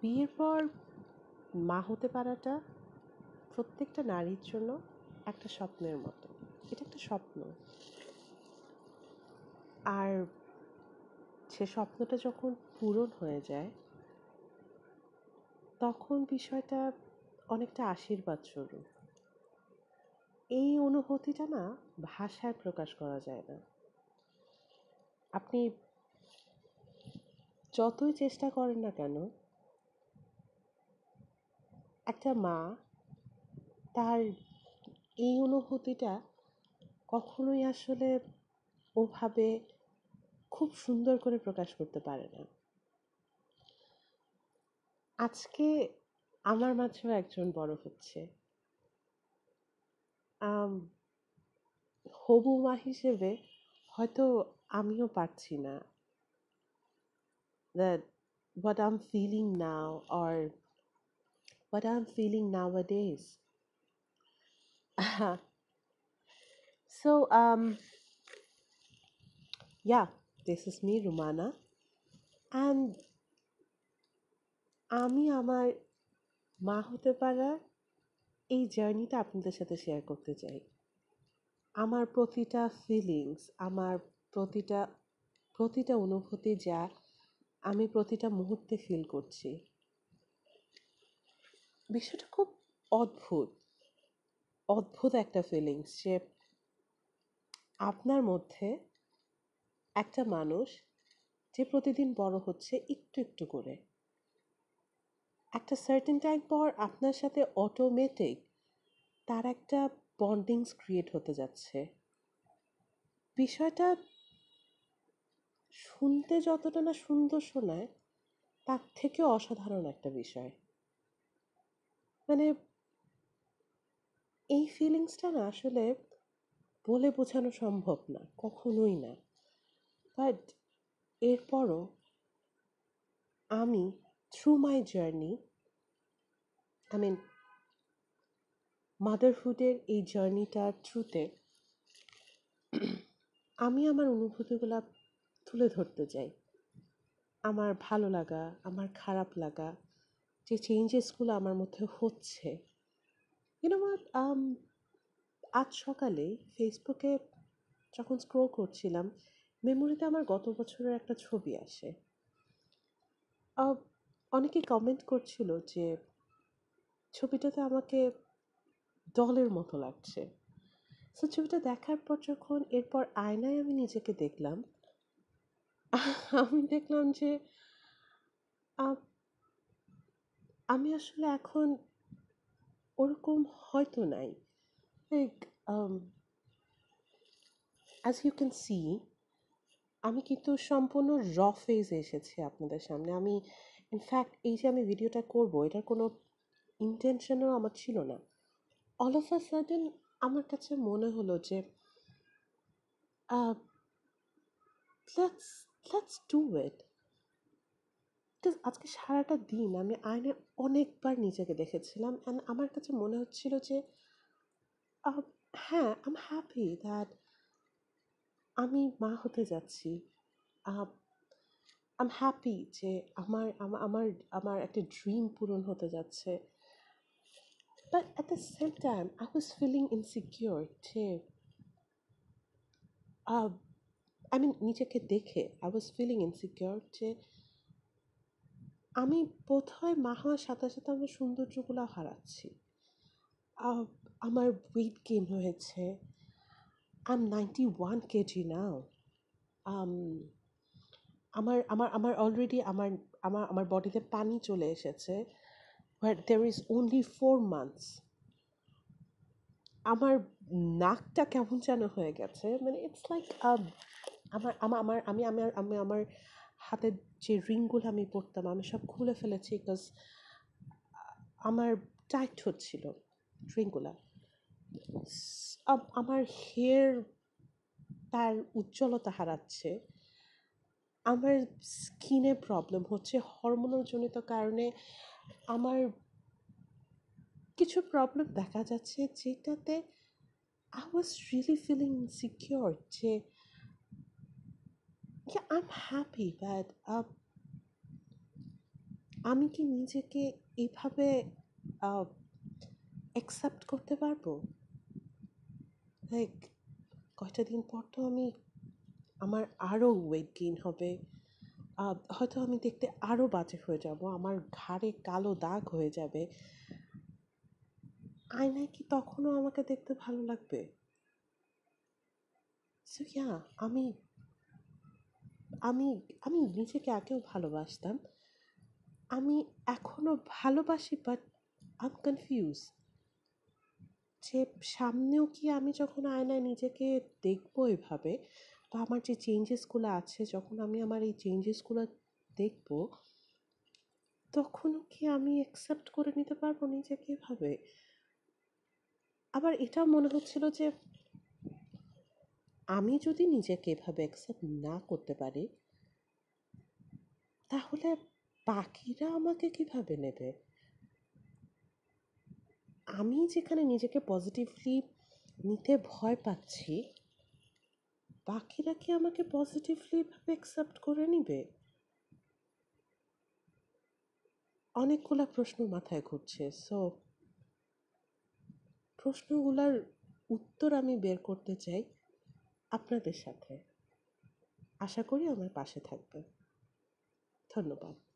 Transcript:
বিয়ের পর মা হতে পারাটা প্রত্যেকটা নারীর জন্য একটা স্বপ্নের মতো। এটা একটা স্বপ্ন। আর সে স্বপ্নটা যখন পূরণ হয়ে যায় তখন বিষয়টা অনেকটা আশীর্বাদ স্বরূপ। এই অনুভূতিটা না ভাষায় প্রকাশ করা যায় না। আপনি যতই চেষ্টা করেন না কেন, একটা মা তার এই অনুভূতিটা কখনোই আসলে ওভাবে খুব সুন্দর করে প্রকাশ করতে পারে না। আজকে আমার মাঝেও একজন বড় হচ্ছে। আম হবু মা হিসেবে হয়তো আমিও পারছি না that what I'm feeling now or what I'm feeling nowadays. So yeah, this is me, Rumana, and আমি আমার মা হতে পারার এই জার্নিটা আপনাদের সাথে শেয়ার করতে চাই। আমার প্রতিটা ফিলিংস, আমার প্রতিটা প্রতিটা অনুভূতি যা আমি প্রতিটা মুহূর্তে ফিল করছি, বিষয়টা খুব অদ্ভুত। অদ্ভুত একটা ফিলিংস যে আপনার মধ্যে একটা মানুষ যে প্রতিদিন বড় হচ্ছে একটু একটু করে, একটা সার্টেন টাইম পর আপনার সাথে অটোমেটিক তার একটা বন্ডিংস ক্রিয়েট হতে যাচ্ছে। বিষয়টা শুনতে যতটা না সুন্দর শোনায়, তার থেকেও অসাধারণ একটা বিষয়। মানে এই ফিলিংসটা না আসলে বলে বোঝানো সম্ভব না, কখনোই না। বাট এরপরও আমি through my journey, I mean মাদারহুডের এই জার্নিটার থ্রুতে আমি আমার অনুভূতিগুলা তুলে ধরতে চাই। আমার ভালো লাগা, আমার খারাপ লাগা, যে চেঞ্জেসগুলো আমার মধ্যে হচ্ছে। ইউ নো হোয়াট, আজ সকালে ফেসবুকে যখন স্ক্রল করছিলাম, মেমোরিতে আমার গত বছরের একটা ছবি আসে। অনেকে কমেন্ট করছিল যে ছবিটাতে আমাকে ডলের মতো লাগছে। সো ছবিটা দেখার পর যখন এরপর আয়নায় আমি নিজেকে দেখলাম, আমি দেখলাম যে আহ, আমি আসলে এখন ওরকম হয়তো নাই। Like as you can see, আমি কিন্তু সম্পূর্ণ র ফেজে এসেছি আপনাদের সামনে। আমি ইনফ্যাক্ট এই যে আমি ভিডিওটা করব, এটার কোনো ইন্টেনশনও আমার ছিল না। অল অফ আ সাডেন আমার কাছে মনে হলো যে let's let's do it. Because আজকে সারাটা দিন আমি আয়নায় অনেকবার নিজেকে দেখেছিলাম অ্যান্ড আমার কাছে মনে হচ্ছিল যে আহ, হ্যাঁ, আই এম হ্যাপি দ্যাট আমি মা হতে যাচ্ছি। আই এম হ্যাপি যে আমার আমার আমার আমার একটা ড্রিম পূরণ হতে যাচ্ছে। But at the same time I was feeling insecure যে আই মিন নিজেকে দেখে আই ওয়াজ ফিলিং ইনসিকিউর যে আমি বোধহয় মা হওয়ার সাথে সাথে আমার সৌন্দর্যগুলো হারাচ্ছি। আহ, আমার ওয়েট গেইন হয়েছে। I am 91 kg now. আমার আমার আমার অলরেডি আমার আমার আমার বডিতে পানি চলে এসেছে, but there is only 4 months। আমার নাকটা কেমন যেন হয়ে গেছে, মানে ইটস লাইক আমার আমার আমার আমি আমি আমি আমার হাতের যে রিংগুলো আমি পরতাম আমি সব খুলে ফেলেছি, বিকজ আমার টাইট হচ্ছিল রিংগুলা। আমার হেয়ার তার উজ্জ্বলতা হারাচ্ছে। আমার স্কিনে প্রবলেম হচ্ছে হরমোনাল জনিত কারণে। আমার কিছু প্রবলেম দেখা যাচ্ছে যেটাতে I was really feeling insecure যে আই এম হ্যাপি দ্যাট আমি কি নিজেকে এভাবে অ্যাকসেপ্ট করতে পারবো? লাইক কয়টা দিন পর তো আমার আরও ওয়েট গেইন হবে। হয়তো আমি দেখতে আরও বাজে হয়ে যাব, আমার ঘাড়ে কালো দাগ হয়ে যাবে। আয়নায় কি তখনও আমাকে দেখতে ভালো লাগবে? সো ইয়া, আমি আমি আমি নিজেকে আগেও ভালোবাসতাম। আমি এখনো ভালোবাসি, বাট আই এম কনফিউজ যে সামনেও কি আমি যখন আয়নায় নিজেকে দেখবো এভাবে, বা আমার যে চেঞ্জেসগুলো আছে যখন আমি আমার এই চেঞ্জেসগুলো দেখবো, তখনও কি আমি অ্যাকসেপ্ট করে নিতে পারবো নিজেকে এভাবে? আবার এটাও মনে হচ্ছিল যে আমি যদি নিজেকে এভাবে অ্যাকসেপ্ট না করতে পারি, তাহলে বাকিরা আমাকে কিভাবে নেবে? আমি যেখানে নিজেকে পজিটিভলি নিতে ভয় পাচ্ছি, বাকিরা কি আমাকে পজিটিভলি ভাবে অ্যাকসেপ্ট করে নিবে? অনেকগুলা প্রশ্ন মাথায় ঘুরছে। সো প্রশ্নগুলার উত্তর আমি বের করতে চাই আপনাদের সাথে। আশা করি আমার পাশে থাকবেন। ধন্যবাদ।